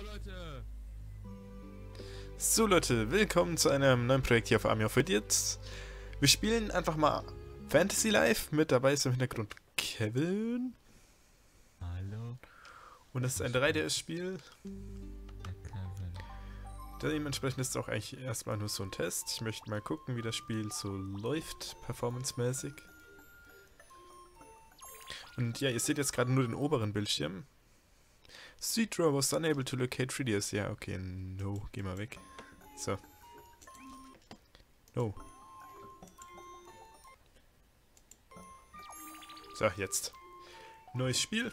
Leute! So Leute, willkommen zu einem neuen Projekt hier auf Army of Idiots. Wir spielen einfach mal Fantasy Life. Mit dabei ist im Hintergrund Kevin. Hallo, Und das ist ein 3DS-Spiel. der Kevin. Dementsprechend ist es auch eigentlich erstmal nur so ein Test. Ich möchte mal gucken, wie das Spiel so läuft, performancemäßig. Und ja, ihr seht jetzt gerade nur den oberen Bildschirm. Citra was unable to locate 3DS. Ja, okay, no, geh mal weg. So. No. So, jetzt. Neues Spiel.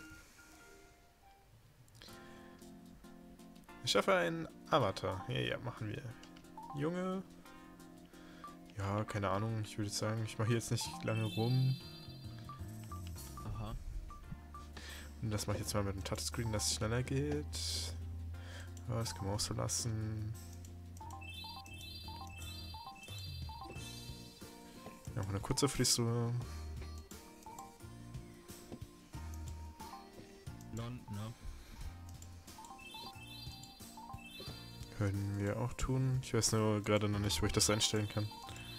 Ich schaffe einen Avatar. Ja, ja, machen wir. Junge. Ja, keine Ahnung. Ich würde sagen, ich mache hier jetzt nicht lange rum. Aha. Und das mache ich jetzt mal mit dem Touchscreen, dass es schneller geht. Ja, das kann man auch so lassen. Ja, eine kurze Frisur. Blond, ne? Können wir auch tun. Ich weiß nur gerade noch nicht, wo ich das einstellen kann.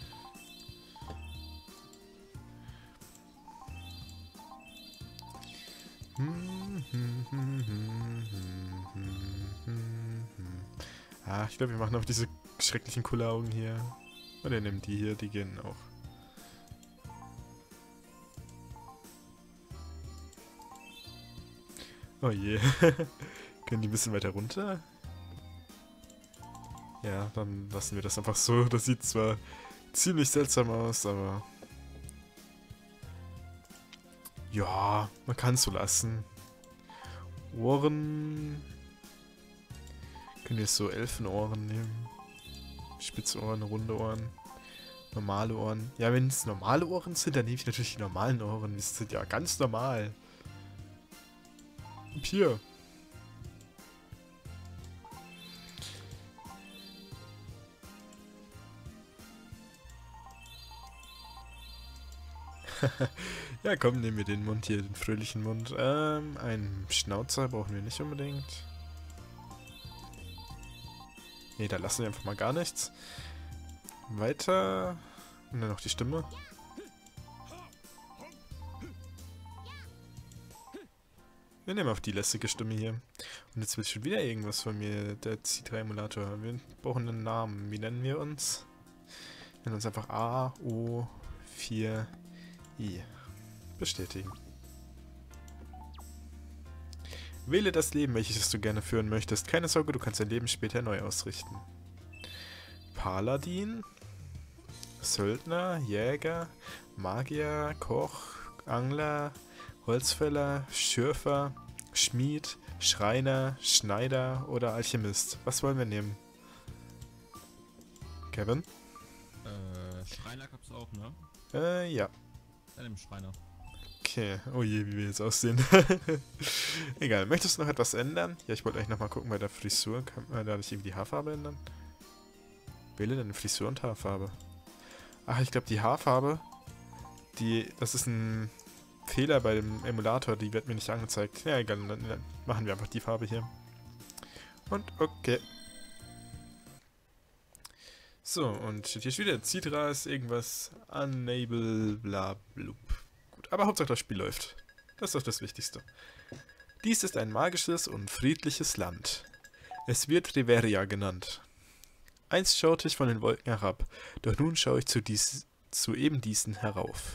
Ah, ich glaube, wir machen auch diese schrecklichen Kulleraugen hier. Oder nehmen die hier, die gehen auch. Oh je. Können die ein bisschen weiter runter? Ja, dann lassen wir das einfach so. Das sieht zwar ziemlich seltsam aus, aber... Ja, man kann es so lassen. Ohren... Können wir so Elfenohren nehmen? Spitze Ohren, runde Ohren. Normale Ohren. Ja, wenn es normale Ohren sind, dann nehme ich natürlich die normalen Ohren. Die sind ja ganz normal. Und hier. Ja, komm, nehmen wir den Mund hier, den fröhlichen Mund. Einen Schnauzer brauchen wir nicht unbedingt. Ne, da lassen wir einfach mal gar nichts. Weiter. Und dann noch die Stimme. Wir nehmen auf die lästige Stimme hier. Und jetzt will schon wieder irgendwas von mir, der C3-Emulator. Wir brauchen einen Namen. Wie nennen wir uns? Wir nennen uns einfach AO4I. Bestätigen. Wähle das Leben, welches du gerne führen möchtest. Keine Sorge, du kannst dein Leben später neu ausrichten. Paladin, Söldner, Jäger, Magier, Koch, Angler, Holzfäller, Schürfer, Schmied, Schreiner, Schneider oder Alchemist. Was wollen wir nehmen? Kevin? Schreiner gab's auch, ne? Ja. Dann im Schreiner. Okay, oh je, wie wir jetzt aussehen. Egal, möchtest du noch etwas ändern? Ja, ich wollte eigentlich nochmal gucken bei der Frisur. Kann man da nicht irgendwie die Haarfarbe ändern? Wähle deine Frisur und Haarfarbe. Ach, ich glaube die Haarfarbe, das ist ein Fehler bei dem Emulator, die wird mir nicht angezeigt. Ja, egal, dann machen wir einfach die Farbe hier. Und okay. So, und steht hier schon wieder, Citra ist irgendwas, unable, bla, blub. Gut, aber Hauptsache das Spiel läuft. Das ist doch das Wichtigste. Dies ist ein magisches und friedliches Land. Es wird Riveria genannt. Einst schaute ich von den Wolken herab, doch nun schaue ich zu eben diesen herauf.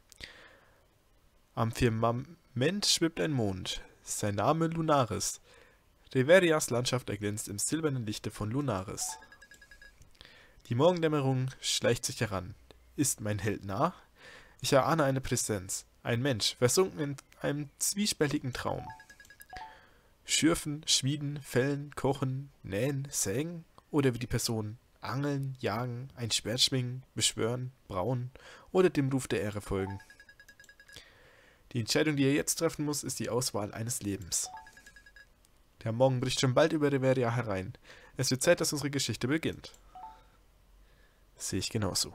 Am Firmament schwebt ein Mond, sein Name Lunaris. Riverias Landschaft erglänzt im silbernen Lichte von Lunaris. Die Morgendämmerung schleicht sich heran. Ist mein Held nah? Ich erahne eine Präsenz. Ein Mensch, versunken in einem zwiespältigen Traum. Schürfen, schmieden, fällen, kochen, nähen, sägen? Oder wie die Person angeln, jagen, ein Schwert schwingen, beschwören, brauen oder dem Ruf der Ehre folgen? Die Entscheidung, die er jetzt treffen muss, ist die Auswahl eines Lebens. Der Morgen bricht schon bald über Riveria herein. Es wird Zeit, dass unsere Geschichte beginnt. Sehe ich genauso.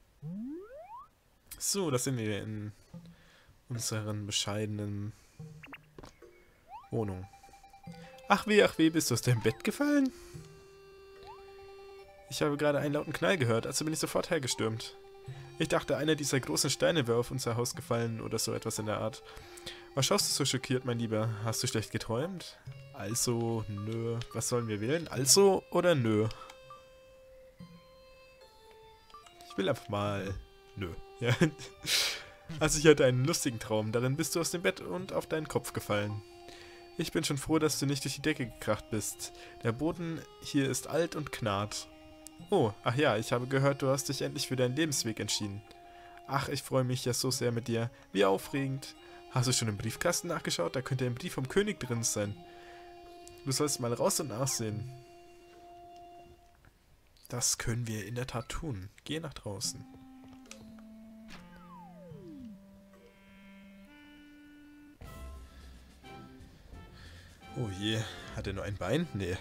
So, das sind wir in unseren bescheidenen Wohnung. Ach weh, bist du aus deinem Bett gefallen? Ich habe gerade einen lauten Knall gehört, also bin ich sofort hergestürmt. Ich dachte, einer dieser großen Steine wäre auf unser Haus gefallen oder so etwas in der Art. Was schaust du so schockiert, mein Lieber? Hast du schlecht geträumt? Also, nö. Was sollen wir wählen? Also oder nö? Ich will einfach mal nö. Ja. Also ich hatte einen lustigen Traum. Darin bist du aus dem Bett und auf deinen Kopf gefallen. Ich bin schon froh, dass du nicht durch die Decke gekracht bist. Der Boden hier ist alt und knarrt. Oh, ach ja, ich habe gehört, du hast dich endlich für deinen Lebensweg entschieden. Ach, ich freue mich ja so sehr mit dir. Wie aufregend. Hast du schon im Briefkasten nachgeschaut? Da könnte ein Brief vom König drin sein. Du sollst mal raus und nachsehen. Das können wir in der Tat tun. Geh nach draußen. Oh je, hat er nur ein Bein? Nee.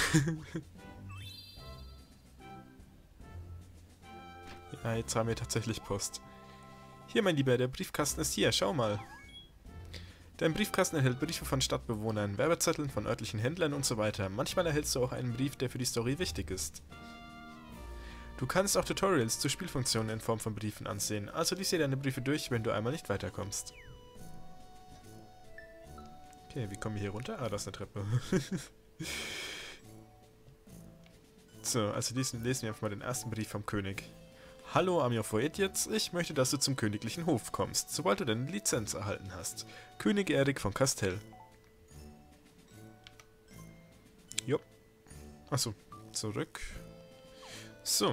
Ja, jetzt haben wir tatsächlich Post. Hier, mein Lieber, der Briefkasten ist hier, schau mal. Dein Briefkasten enthält Briefe von Stadtbewohnern, Werbezetteln von örtlichen Händlern und so weiter. Manchmal erhältst du auch einen Brief, der für die Story wichtig ist. Du kannst auch Tutorials zu Spielfunktionen in Form von Briefen ansehen, also lies dir deine Briefe durch, wenn du einmal nicht weiterkommst. Okay, wie kommen wir hier runter? Ah, da ist eine Treppe. So, also lesen wir einfach mal den ersten Brief vom König. Hallo Amir Foetjetz, ich möchte, dass du zum königlichen Hof kommst, sobald du deine Lizenz erhalten hast. König Erik von Castell. Jo. Achso, zurück. So.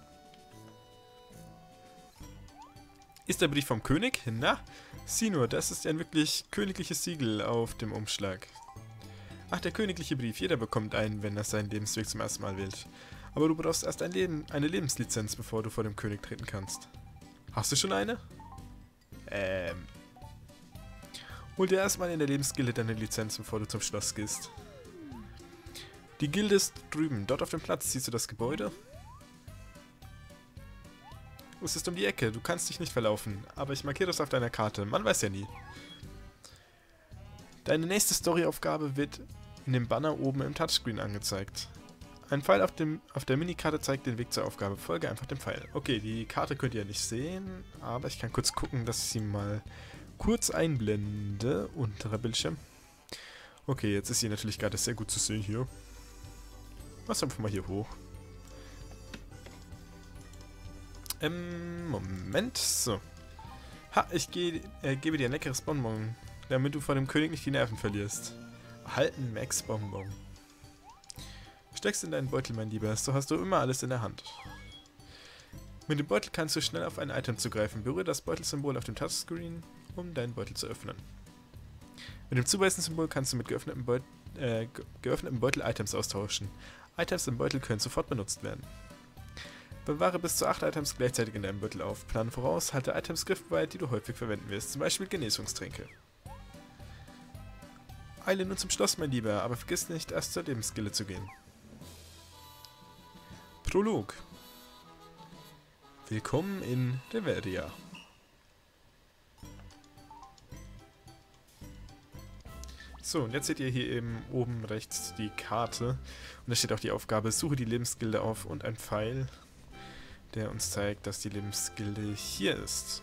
Ist der Brief vom König? Na, sieh nur, das ist ein wirklich königliches Siegel auf dem Umschlag. Ach, der königliche Brief. Jeder bekommt einen, wenn er seinen Lebensweg zum ersten Mal wählt. Aber du brauchst erst eine Lebenslizenz, bevor du vor dem König treten kannst. Hast du schon eine? Hol dir erstmal in der Lebensgilde deine Lizenz, bevor du zum Schloss gehst. Die Gilde ist drüben. Dort auf dem Platz siehst du das Gebäude. Es ist um die Ecke. Du kannst dich nicht verlaufen. Aber ich markiere das auf deiner Karte. Man weiß ja nie. Deine nächste Storyaufgabe wird in dem Banner oben im Touchscreen angezeigt. Ein Pfeil auf der Minikarte zeigt den Weg zur Aufgabe. Folge einfach dem Pfeil. Okay, die Karte könnt ihr ja nicht sehen, aber ich kann kurz gucken, dass ich sie mal kurz einblende. Unterer Bildschirm. Okay, jetzt ist sie natürlich gerade sehr gut zu sehen hier. Mach's einfach mal hier hoch. Moment. So. Ha, ich gebe dir ein leckeres Bonbon, damit du vor dem König nicht die Nerven verlierst. Erhalten Max Bonbon. Steckst in deinen Beutel, mein Lieber, so hast du immer alles in der Hand. Mit dem Beutel kannst du schnell auf ein Item zugreifen. Berühre das Beutelsymbol auf dem Touchscreen, um deinen Beutel zu öffnen. Mit dem Zubeißen-Symbol kannst du mit geöffnetem Beutel Items austauschen. Items im Beutel können sofort benutzt werden. Bewahre bis zu 8 Items gleichzeitig in deinem Beutel auf. Plane voraus, halte Items griffbereit, die du häufig verwenden wirst, zum Beispiel Genesungstränke. Eile nun zum Schloss, mein Lieber, aber vergiss nicht, erst zur Lebensgilde zu gehen. Prolog. Willkommen in Reveria. So, und jetzt seht ihr hier eben oben rechts die Karte. Und da steht auch die Aufgabe, suche die Lebensgilde auf und ein Pfeil, der uns zeigt, dass die Lebensgilde hier ist.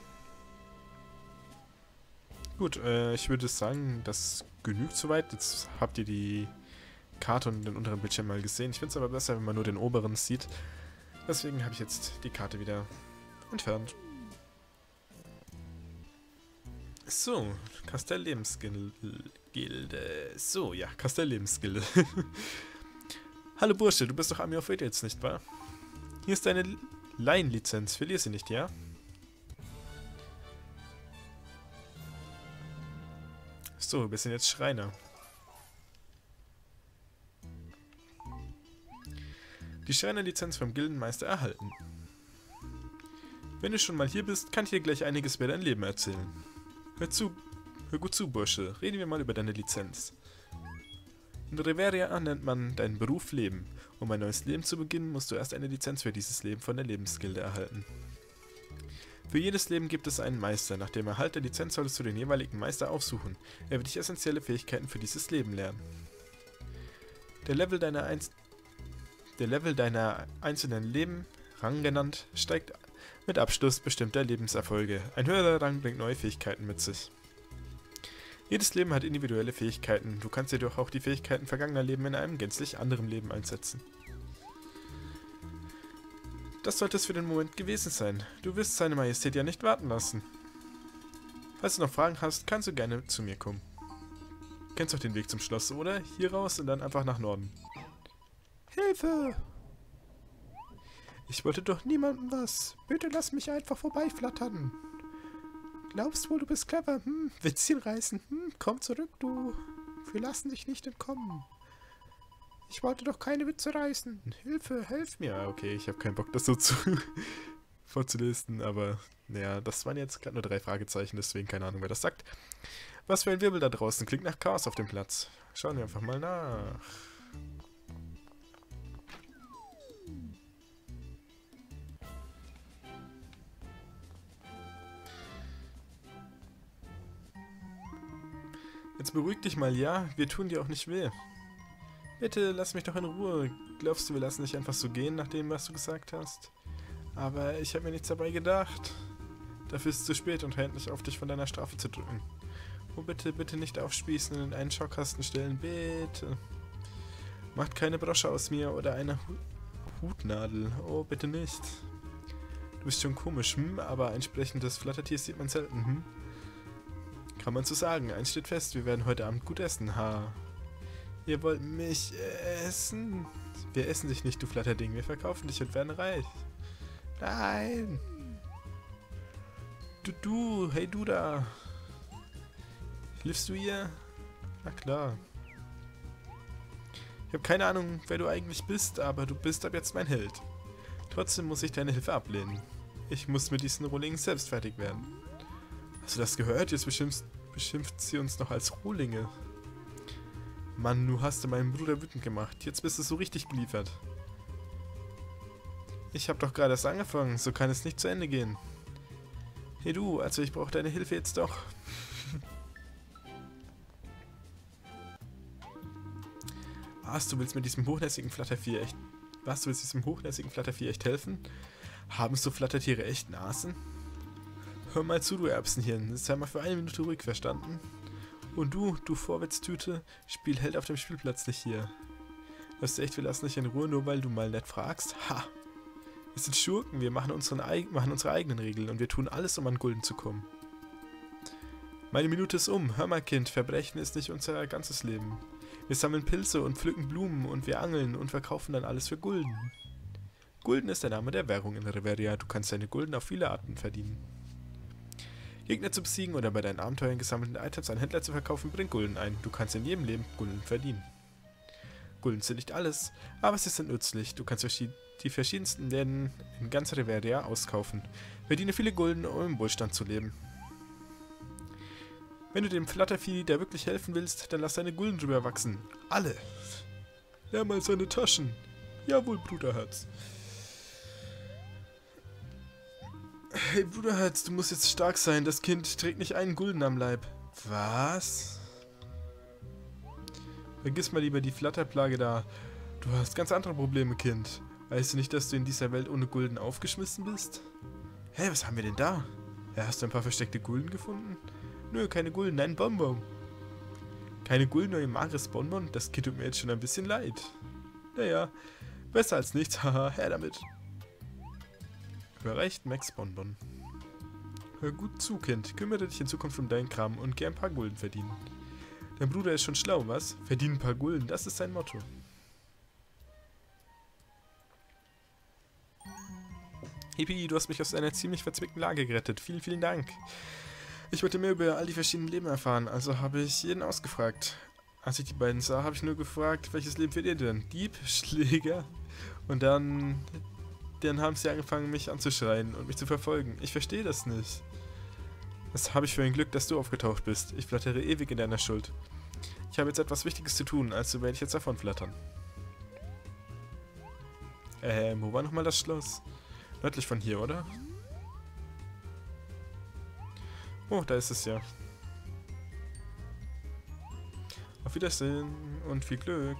Gut, ich würde sagen, das genügt soweit. Jetzt habt ihr die Karte und den unteren Bildschirm mal gesehen. Ich finde es aber besser, wenn man nur den oberen sieht. Deswegen habe ich jetzt die Karte wieder entfernt. So, Castell-Lebensgilde. So, ja, Castell-Lebensgilde. Hallo Bursche, du bist doch Amir Foetjetz, nicht wahr? Hier ist deine Laienlizenz, verlier sie nicht, ja? So, wir sind jetzt Schreiner. Die Schreinerlizenz vom Gildenmeister erhalten. Wenn du schon mal hier bist, kann ich dir gleich einiges über dein Leben erzählen. Hör gut zu, Bursche. Reden wir mal über deine Lizenz. In Reveria nennt man deinen Beruf Leben. Um ein neues Leben zu beginnen, musst du erst eine Lizenz für dieses Leben von der Lebensgilde erhalten. Für jedes Leben gibt es einen Meister. Nach dem Erhalt der Lizenz solltest du den jeweiligen Meister aufsuchen. Er wird dich essentielle Fähigkeiten für dieses Leben lernen. Der Level deiner einzelnen Leben, Rang genannt, steigt mit Abschluss bestimmter Lebenserfolge. Ein höherer Rang bringt neue Fähigkeiten mit sich. Jedes Leben hat individuelle Fähigkeiten. Du kannst jedoch auch die Fähigkeiten vergangener Leben in einem gänzlich anderen Leben einsetzen. Das sollte es für den Moment gewesen sein. Du wirst seine Majestät ja nicht warten lassen. Falls du noch Fragen hast, kannst du gerne zu mir kommen. Kennst doch den Weg zum Schloss, oder? Hier raus und dann einfach nach Norden. Hilfe! Ich wollte doch niemandem was. Bitte lass mich einfach vorbeiflattern. Glaubst wohl, du bist clever? Witzchen reißen? Komm zurück, du. Wir lassen dich nicht entkommen. Ich wollte doch keine Witze reißen. Hilfe, helf mir. Okay, ich habe keinen Bock, das so vorzulesen, aber naja, das waren jetzt gerade nur 3 Fragezeichen, deswegen keine Ahnung, wer das sagt. Was für ein Wirbel da draußen. Klingt nach Chaos auf dem Platz. Schauen wir einfach mal nach. Jetzt beruhig dich mal, ja? Wir tun dir auch nicht weh. Bitte, lass mich doch in Ruhe. Glaubst du, wir lassen dich einfach so gehen, nach dem, was du gesagt hast? Aber ich habe mir nichts dabei gedacht. Dafür ist es zu spät und hört nicht auf, dich von deiner Strafe zu drücken. Oh, bitte, bitte nicht aufspießen und in einen Schaukasten stellen, bitte. Macht keine Brosche aus mir oder eine Hutnadel. Oh, bitte nicht. Du bist schon komisch, aber ein sprechendes Flattertier sieht man selten, Kann man so sagen. Eins steht fest, wir werden heute Abend gut essen, Ihr wollt mich essen? Wir essen dich nicht, du Flatterding. Wir verkaufen dich und werden reich. Nein! Hey du da! Hilfst du ihr? Na klar. Ich habe keine Ahnung, wer du eigentlich bist, aber du bist ab jetzt mein Held. Trotzdem muss ich deine Hilfe ablehnen. Ich muss mit diesen Rohlingen selbst fertig werden. Hast du das gehört? Jetzt beschimpft sie uns noch als Rohlinge. Mann, du hast meinen Bruder wütend gemacht. Jetzt bist du so richtig geliefert. Ich habe doch gerade erst angefangen. So kann es nicht zu Ende gehen. Hey du, also ich brauche deine Hilfe jetzt doch. Du willst diesem hochnäsigen Flattervieh echt helfen? Haben so Flattertiere echt Nasen? Hör mal zu, du Erbsenhirn. Sei mal für 1 Minute ruhig, verstanden? Und du Vorwärtstüte, spiel Held auf dem Spielplatz nicht hier. Weißt du echt, wir lassen dich in Ruhe, nur weil du mal nett fragst? Ha! Wir sind Schurken, wir machen unsere eigenen Regeln und wir tun alles, um an Gulden zu kommen. Meine Minute ist um. Hör mal, Kind, Verbrechen ist nicht unser ganzes Leben. Wir sammeln Pilze und pflücken Blumen und wir angeln und verkaufen dann alles für Gulden. Gulden ist der Name der Währung in Reveria. Du kannst deine Gulden auf viele Arten verdienen. Gegner zu besiegen oder bei deinen Abenteuern gesammelten Items an Händler zu verkaufen, bringt Gulden ein. Du kannst in jedem Leben Gulden verdienen. Gulden sind nicht alles, aber sie sind nützlich. Du kannst die verschiedensten Läden in ganz Reveria auskaufen. Verdiene viele Gulden, um im Wohlstand zu leben. Wenn du dem Flattervieh da wirklich helfen willst, dann lass deine Gulden drüber wachsen. Alle. Leer mal seine Taschen. Jawohl, Bruderherz. Hey, Bruderherz, du musst jetzt stark sein. Das Kind trägt nicht einen Gulden am Leib. Was? Vergiss mal lieber die Flatterplage da. Du hast ganz andere Probleme, Kind. Weißt du nicht, dass du in dieser Welt ohne Gulden aufgeschmissen bist? Hä, was haben wir denn da? Ja, hast du ein paar versteckte Gulden gefunden? Nö, keine Gulden, ein Bonbon. Keine Gulden, nur ein mageres Bonbon? Das Kind tut mir jetzt schon ein bisschen leid. Naja, besser als nichts, haha, her damit. Überreicht Max Bonbon. Hör gut zu, Kind. Kümmere dich in Zukunft um deinen Kram und geh ein paar Gulden verdienen. Dein Bruder ist schon schlau, was? Verdien ein paar Gulden, das ist sein Motto. Hippie, du hast mich aus einer ziemlich verzwickten Lage gerettet. Vielen, vielen Dank. Ich wollte mehr über all die verschiedenen Leben erfahren, also habe ich jeden ausgefragt. Als ich die beiden sah, habe ich nur gefragt, welches Leben führt ihr denn? Dieb? Schläger? Und dann haben sie angefangen, mich anzuschreien und mich zu verfolgen. Ich verstehe das nicht. Was habe ich für ein Glück, dass du aufgetaucht bist. Ich flattere ewig in deiner Schuld. Ich habe jetzt etwas Wichtiges zu tun, also werde ich jetzt davon flattern. Wo war nochmal das Schloss? Nördlich von hier, oder? Oh, da ist es ja. Auf Wiedersehen und viel Glück.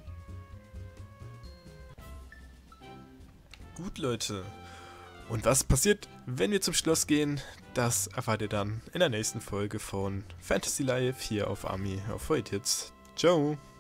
Gut, Leute. Und was passiert, wenn wir zum Schloss gehen, das erfahrt ihr dann in der nächsten Folge von Fantasy Life hier auf Army of Void Hits. Ciao!